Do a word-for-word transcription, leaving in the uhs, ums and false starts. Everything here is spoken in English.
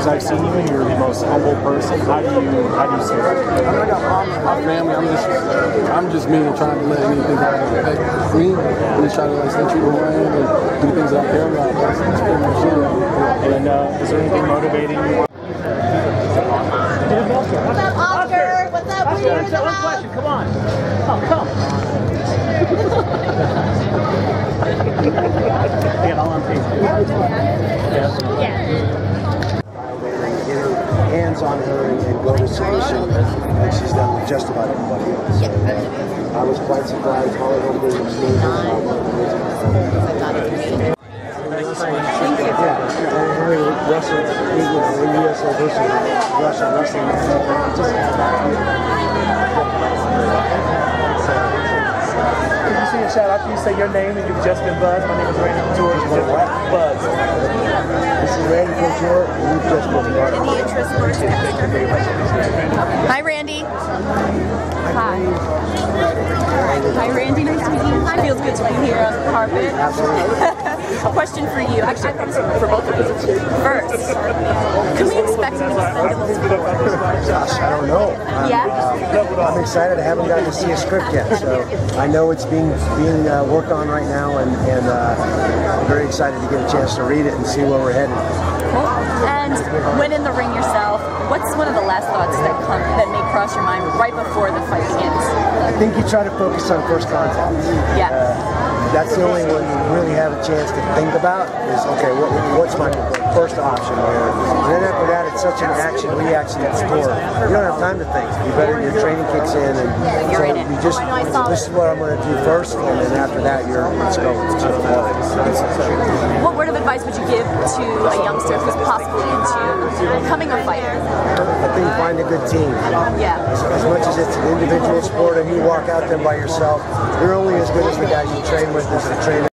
years I've seen you, and you're the most humble person. How do you how do you say that? My family, I'm just I'm just me and trying to let anything that affect me. I'm just trying to like stay true to who I am and do things that I care about. That's, that's pretty much it. And uh, is there anything motivating you? What's up, Oscar? What's up? Oscar, We're in the one house. question. Come on. Oh, come. Get all on Facebook. Yeah. Get her hands on her and, and go to submission like she's done with just about everybody else. So, uh, I was quite surprised. All of them did extremely well. Thank you. Yeah, Russia, you know, U S A versus Russia wrestling. Did you see a shout out to you say your name and you've just been buzzed? My name is Randy Couture. Buzz. This is Randy Couture, and you've just been buzzed. In the interest first. Hi, Randy. Hi. Hi, Randy. Nice to meet you. Feels good to be here on the carpet. A question for you. Actually, for both of us. First, can we expect you to spend a little Gosh, I don't know. Um, Yeah? uh, I'm excited. I haven't gotten to see a script yet, so I know it's being being uh, worked on right now, and, and uh, I'm very excited to get a chance to read it and see where we're headed. Cool. And when in the ring yourself, what's one of the last thoughts that come that may cross your mind right before the fight begins? I think you try to focus on first contact. Yeah. Uh, that's the only one you really have a chance to think about is, okay, what, what's my first option here? And then after that, it's such an action-reaction sport. You don't have time to think. You better, your training kicks in, and You're so in it. you just, this is what I'm going to do first, and then after that, you're, let's go. Let's go. What word of advice would you give to a youngster who's possibly into becoming a fighter? I think find a good team. Yeah. As much as it's an individual sport and you walk out there by yourself, you're only as good as the guys you train with as the trainer.